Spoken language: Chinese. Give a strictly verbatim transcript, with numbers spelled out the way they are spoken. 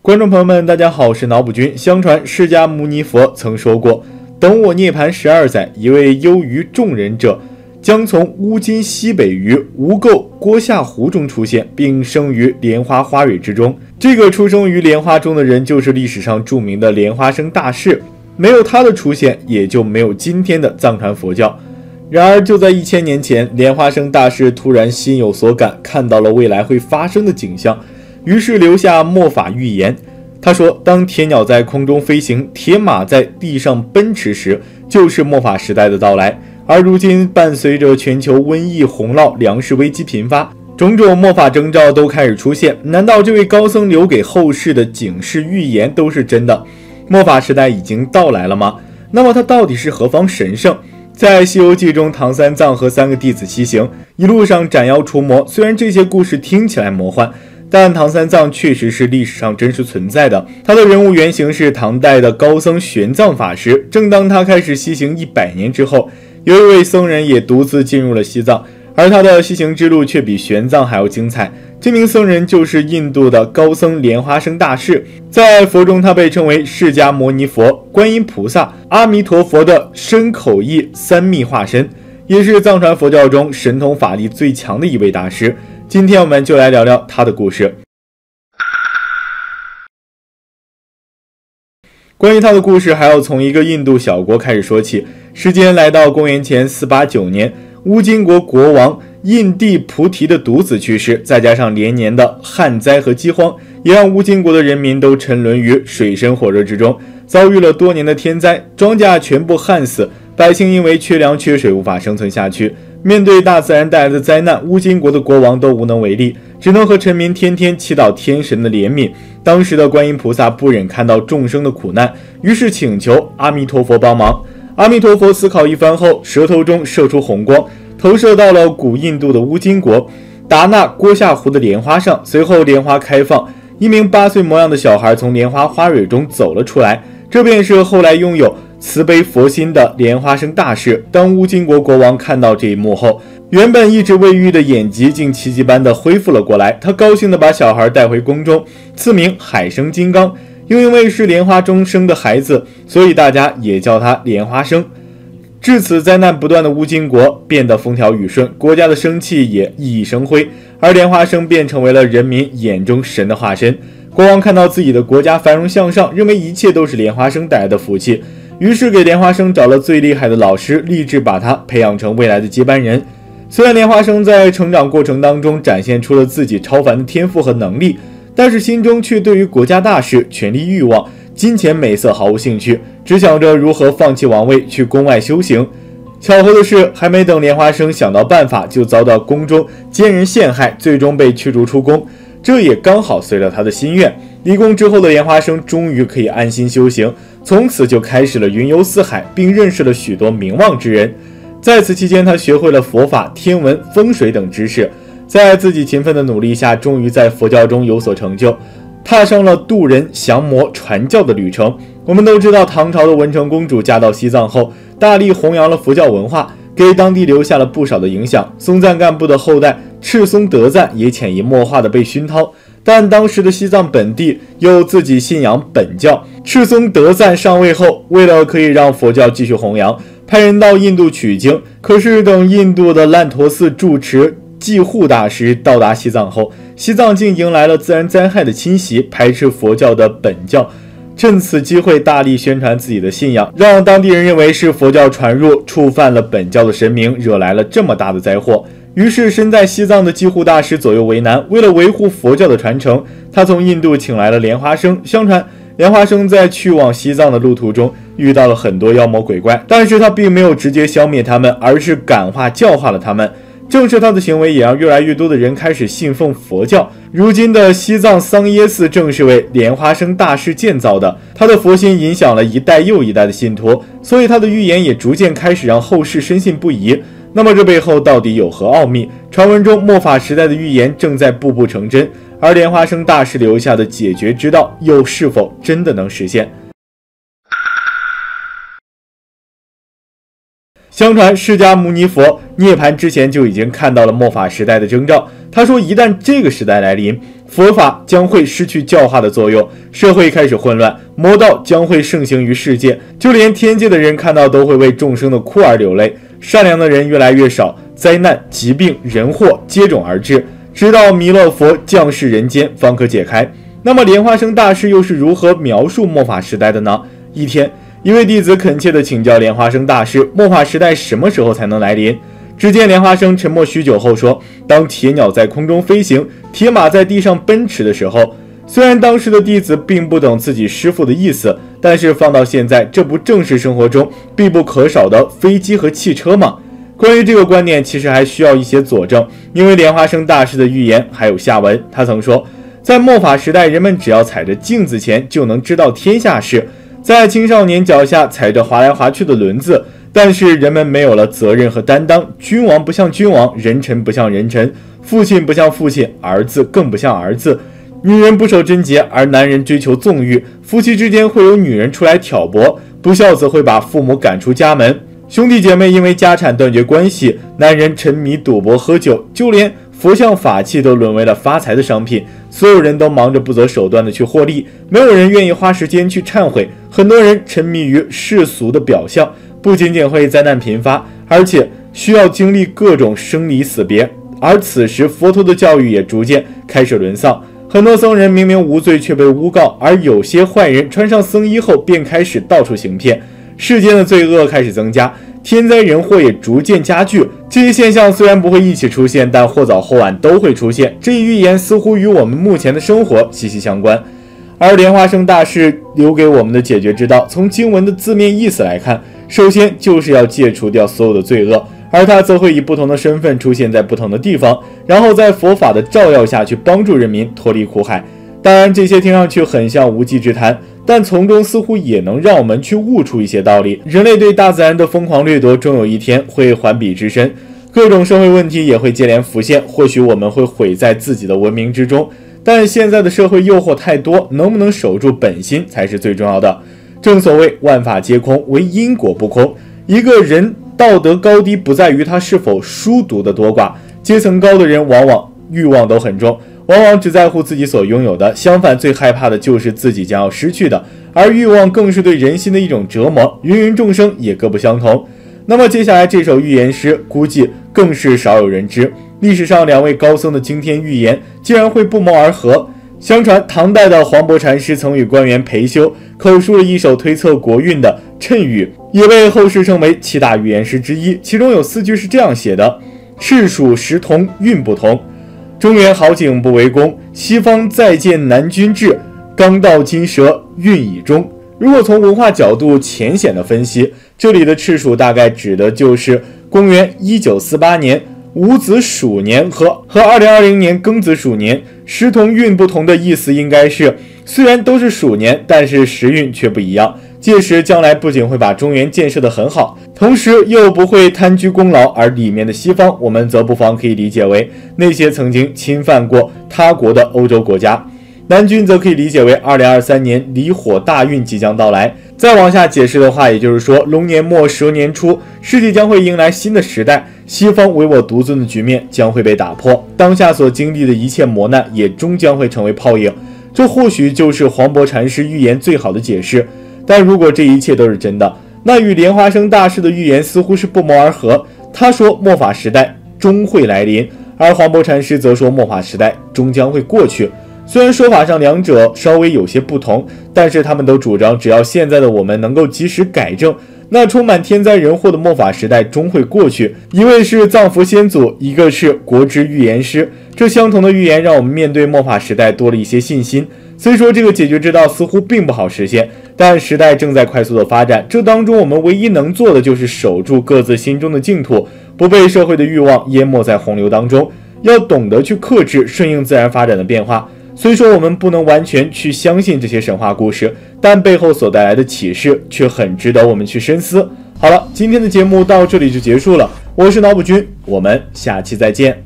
观众朋友们，大家好，我是脑补君。相传释迦牟尼佛曾说过，等我涅槃十二载，一位优于众人者将从乌金西北隅吴垢郭下湖中出现，并生于莲花花蕊之中。这个出生于莲花中的人，就是历史上著名的莲花生大士。没有他的出现，也就没有今天的藏传佛教。然而，就在一千年前，莲花生大士突然心有所感，看到了未来会发生的景象，于是留下末法预言。他说，当铁鸟在空中飞行，铁马在地上奔驰时，就是末法时代的到来。而如今，伴随着全球瘟疫、洪涝、粮食危机频发，种种末法征兆都开始出现。难道这位高僧留给后世的警示预言都是真的？末法时代已经到来了吗？那么他到底是何方神圣？在《西游记》中，唐三藏和三个弟子西行，一路上斩妖除魔。虽然这些故事听起来魔幻，但唐三藏确实是历史上真实存在的。他的人物原型是唐代的高僧玄奘法师。正当他开始西行一百年之后，有一位僧人也独自进入了西藏，而他的西行之路却比玄奘还要精彩。这名僧人就是印度的高僧莲花生大士，在佛中他被称为释迦牟尼佛、观音菩萨、阿弥陀佛的身口意三密化身，也是藏传佛教中神通法力最强的一位大师。今天我们就来聊聊他的故事。关于他的故事，还要从一个印度小国开始说起。时间来到公元前四八九年，乌金国国王印地菩提的独子去世，再加上连年的旱灾和饥荒，也让乌金国的人民都沉沦于水深火热之中，遭遇了多年的天灾，庄稼全部旱死，百姓因为缺粮缺水无法生存下去。面对大自然带来的灾难，乌金国的国王都无能为力，只能和臣民天天祈祷天神的怜悯。当时的观音菩萨不忍看到众生的苦难，于是请求阿弥陀佛帮忙。阿弥陀佛思考一番后，舌头中射出红光，投射到了古印度的乌金国达纳郭下湖的莲花上。随后莲花开放，一名八岁模样的小孩从莲花花蕊中走了出来，这便是后来拥有慈悲佛心的莲花生大士。当乌金国国王看到这一幕后，原本一直未愈的眼疾竟奇迹般的恢复了过来。他高兴地把小孩带回宫中，赐名海生金刚。又因为是莲花中生的孩子，所以大家也叫他莲花生。至此，灾难不断的乌金国变得风调雨顺，国家的生气也熠熠生辉，而莲花生便成为了人民眼中神的化身。国王看到自己的国家繁荣向上，认为一切都是莲花生带来的福气，于是给莲花生找了最厉害的老师，立志把他培养成未来的接班人。虽然莲花生在成长过程当中展现出了自己超凡的天赋和能力，但是心中却对于国家大事、权力欲望、金钱美色毫无兴趣，只想着如何放弃王位去宫外修行。巧合的是，还没等莲花生想到办法，就遭到宫中奸人陷害，最终被驱逐出宫。这也刚好随了他的心愿。离宫之后的莲花生终于可以安心修行，从此就开始了云游四海，并认识了许多名望之人。在此期间，他学会了佛法、天文、风水等知识，在自己勤奋的努力下，终于在佛教中有所成就，踏上了渡人、降魔、传教的旅程。我们都知道，唐朝的文成公主嫁到西藏后，大力弘扬了佛教文化，给当地留下了不少的影响。松赞干部的后代赤松德赞也潜移默化地被熏陶，但当时的西藏本地又自己信仰本教。赤松德赞上位后，为了可以让佛教继续弘扬，派人到印度取经。可是等印度的烂陀寺住持济护大师到达西藏后，西藏竟迎来了自然灾害的侵袭，排斥佛教的本教，趁此机会大力宣传自己的信仰，让当地人认为是佛教传入，触犯了本教的神明，惹来了这么大的灾祸。于是身在西藏的济护大师左右为难，为了维护佛教的传承，他从印度请来了莲花生。相传莲花生在去往西藏的路途中遇到了很多妖魔鬼怪，但是他并没有直接消灭他们，而是感化教化了他们。正是他的行为，也让越来越多的人开始信奉佛教。如今的西藏桑耶寺正是为莲花生大师建造的，他的佛心影响了一代又一代的信徒，所以他的预言也逐渐开始让后世深信不疑。那么这背后到底有何奥秘？传闻中末法时代的预言正在步步成真，而莲花生大师留下的解决之道又是否真的能实现？ 相传释迦牟尼佛涅槃之前就已经看到了末法时代的征兆。他说，一旦这个时代来临，佛法将会失去教化的作用，社会开始混乱，魔道将会盛行于世界，就连天界的人看到都会为众生的哭而流泪，善良的人越来越少，灾难、疾病、人祸接踵而至，直到弥勒佛降世人间方可解开。那么莲花生大师又是如何描述末法时代的呢？一天，一位弟子恳切地请教莲花生大师，末法时代什么时候才能来临？只见莲花生沉默许久后说，当铁鸟在空中飞行，铁马在地上奔驰的时候。虽然当时的弟子并不懂自己师父的意思，但是放到现在，这不正是生活中必不可少的飞机和汽车吗？关于这个观点，其实还需要一些佐证，因为莲花生大师的预言还有下文。他曾说，在末法时代，人们只要踩着镜子前就能知道天下事，在青少年脚下踩着滑来滑去的轮子，但是人们没有了责任和担当，君王不像君王，人臣不像人臣，父亲不像父亲，儿子更不像儿子。女人不守贞洁，而男人追求纵欲，夫妻之间会有女人出来挑拨，不孝子会把父母赶出家门，兄弟姐妹因为家产断绝关系，男人沉迷赌博喝酒，就连佛像法器都沦为了发财的商品，所有人都忙着不择手段的去获利，没有人愿意花时间去忏悔，很多人沉迷于世俗的表象，不仅仅会灾难频发，而且需要经历各种生离死别。而此时佛陀的教育也逐渐开始沦丧，很多僧人明明无罪却被诬告，而有些坏人穿上僧衣后便开始到处行骗，世间的罪恶开始增加，天灾人祸也逐渐加剧。这些现象虽然不会一起出现，但或早或晚都会出现。这一预言似乎与我们目前的生活息息相关。而莲花生大师留给我们的解决之道，从经文的字面意思来看，首先就是要戒除掉所有的罪恶，而他则会以不同的身份出现在不同的地方，然后在佛法的照耀下去帮助人民脱离苦海。当然这些听上去很像无稽之谈，但从中似乎也能让我们去悟出一些道理。人类对大自然的疯狂掠夺终有一天会还彼之身，各种社会问题也会接连浮现，或许我们会毁在自己的文明之中，但现在的社会诱惑太多，能不能守住本心才是最重要的。正所谓万法皆空，唯因果不空。一个人道德高低不在于他是否书读的多寡，阶层高的人往往欲望都很重，往往只在乎自己所拥有的，相反最害怕的就是自己将要失去的，而欲望更是对人心的一种折磨，芸芸众生也各不相同。那么接下来这首预言诗估计更是少有人知，历史上两位高僧的惊天预言竟然会不谋而合。相传唐代的黄伯禅师曾与官员裴休口述了一首推测国运的谶语，也被后世称为七大预言诗之一。其中有四句是这样写的：赤蜀时同运不同，中原好景不为功，西方再见南君至，刚到金蛇运已终。如果从文化角度浅显的分析，这里的赤蜀大概指的就是公元一九四八年戊子鼠年和和二零二零年庚子鼠年。时同运不同的意思应该是，虽然都是鼠年，但是时运却不一样。届时将来不仅会把中原建设得很好，同时又不会贪居功劳，而里面的西方，我们则不妨可以理解为那些曾经侵犯过他国的欧洲国家。南军则可以理解为二零二三年离火大运即将到来。再往下解释的话，也就是说龙年末蛇年初，世界将会迎来新的时代，西方唯我独尊的局面将会被打破，当下所经历的一切磨难也终将会成为泡影。这或许就是黄伯禅师预言最好的解释。但如果这一切都是真的，那与莲花生大师的预言似乎是不谋而合。他说末法时代终会来临，而黄伯禅师则说末法时代终将会过去。虽然说法上两者稍微有些不同，但是他们都主张只要现在的我们能够及时改正，那充满天灾人祸的末法时代终会过去。一位是藏佛先祖，一个是国之预言师，这相同的预言让我们面对末法时代多了一些信心。虽说这个解决之道似乎并不好实现，但时代正在快速的发展，这当中我们唯一能做的就是守住各自心中的净土，不被社会的欲望淹没在洪流当中，要懂得去克制，顺应自然发展的变化。虽说我们不能完全去相信这些神话故事，但背后所带来的启示却很值得我们去深思。好了，今天的节目到这里就结束了，我是脑补君，我们下期再见。